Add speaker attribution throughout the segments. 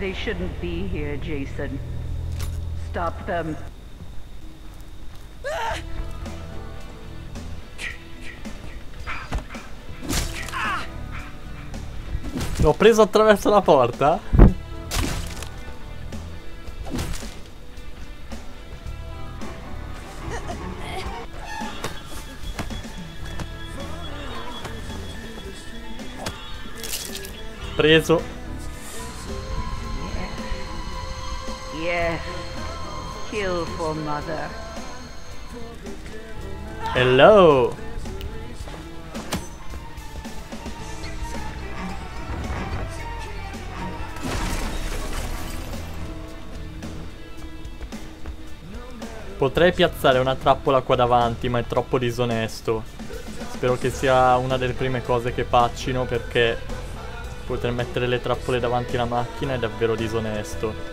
Speaker 1: They shouldn't be here, Jason. Stop them.
Speaker 2: L'ho preso attraverso la porta? Preso.
Speaker 1: Yes. Kill for mother.
Speaker 2: Hello. Potrei piazzare una trappola qua davanti, ma è troppo disonesto. Spero che sia una delle prime cose che patchino, perché poter mettere le trappole davanti alla macchina è davvero disonesto.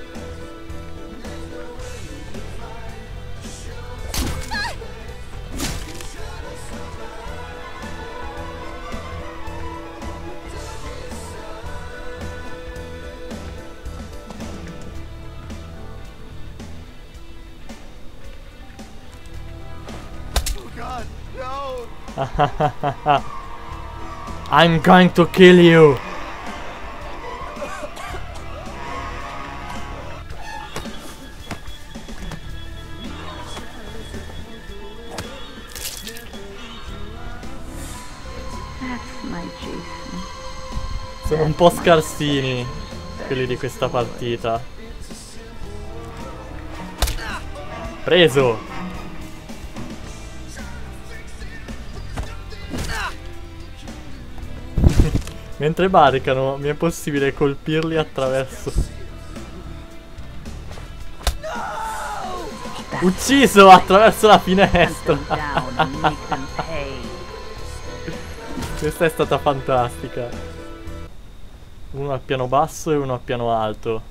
Speaker 2: I'm going to kill you.
Speaker 1: That's my Jason.
Speaker 2: Sono un po' scarsini quelli di questa partita. Preso. Mentre barricano mi è possibile colpirli attraverso. Ucciso attraverso la finestra. Questa è stata fantastica. Uno al piano basso e uno al piano alto.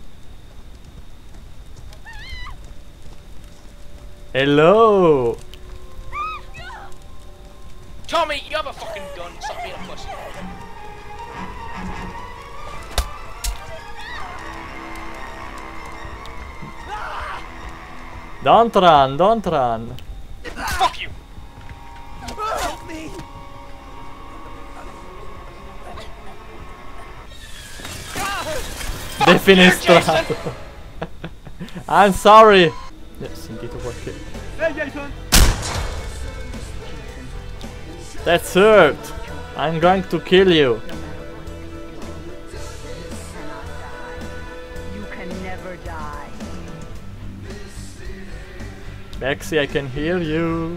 Speaker 2: Hello.
Speaker 3: Tommy, you have a fucking gun. Stop being a pussy.
Speaker 2: Don't run, don't run.
Speaker 3: Fuck you.
Speaker 4: Help me.
Speaker 2: Defenestrato. I'm sorry. Ho sentito qualche...
Speaker 4: Hey Jason.
Speaker 2: That's hurt. I'm going to kill you.
Speaker 1: You can never die.
Speaker 2: Bexy, I can hear you.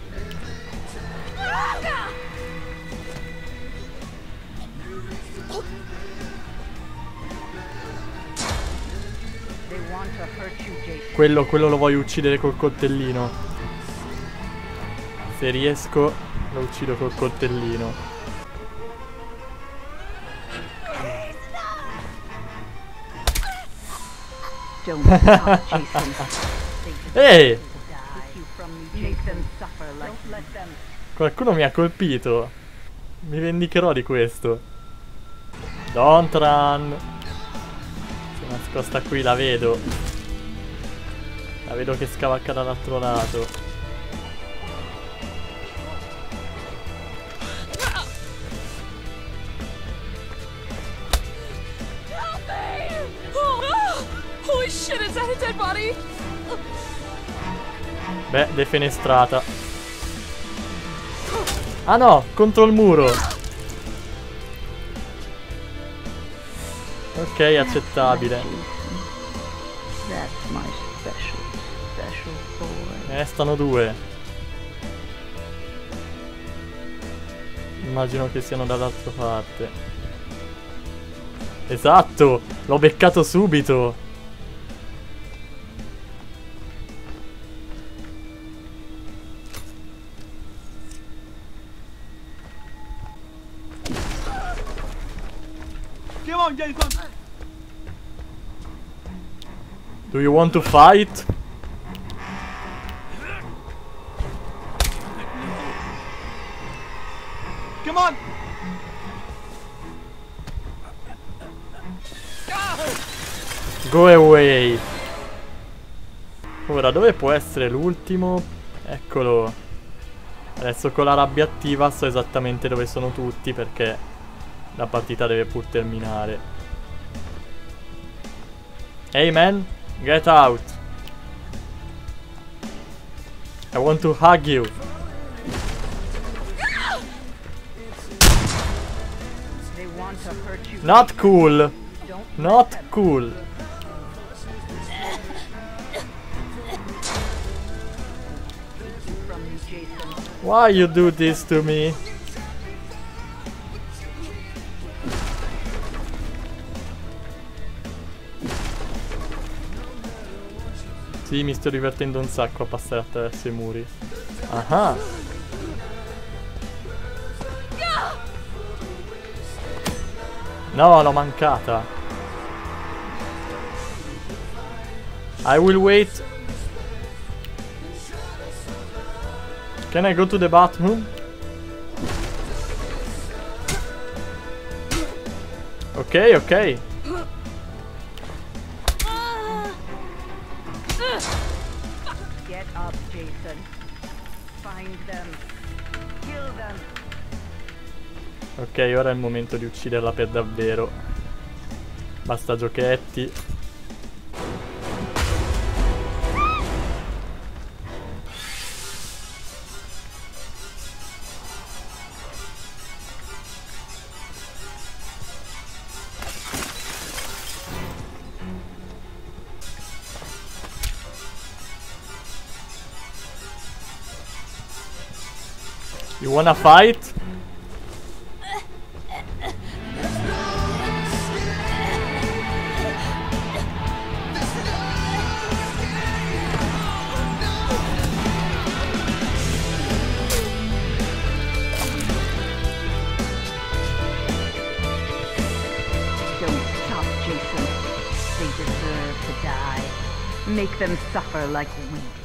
Speaker 1: They want to hurt you, Jason.
Speaker 2: Quello lo voglio uccidere col coltellino. Se riesco, lo uccido col coltellino.
Speaker 1: Don't stop, Jason.
Speaker 2: Ehi!
Speaker 1: Jason, suffer like let them.
Speaker 2: Qualcuno mi ha colpito. Mi vendicherò di questo. Don't run. Si è nascosta qui, la vedo. La vedo che scavacca dall'altro lato.
Speaker 5: Holy shit, is that a dead body?
Speaker 2: Beh, defenestrata. Ah no, contro il muro. Ok, accettabile.
Speaker 1: That's my special boy.
Speaker 2: Stanno due. Immagino che siano dall'altra parte. Esatto, l'ho beccato subito.
Speaker 4: Come on, Jason.
Speaker 2: Do you want to fight?
Speaker 4: Come on.
Speaker 2: Go away. Ora, dove può essere l'ultimo? Eccolo. Adesso con la rabbia attiva so esattamente dove sono tutti, perché la partita deve pur terminare. Hey man, get out. I want to hug you.
Speaker 1: They want to hurt you.
Speaker 2: Not cool.
Speaker 1: Don't
Speaker 2: Not
Speaker 1: let them.
Speaker 2: cool.
Speaker 1: From me, Jason.
Speaker 2: Why you do this to me? Sì, mi sto divertendo un sacco a passare attraverso i muri. Ah. No, l'ho mancata. I will wait. Can I go to the bathroom? Ok, ok.
Speaker 1: Get up, Jason. Find them. Kill them.
Speaker 2: Ok, ora è il momento di ucciderla per davvero. Basta giochetti. You wanna fight?
Speaker 1: Don't stop, Jason. They deserve to die. Make them suffer like we did.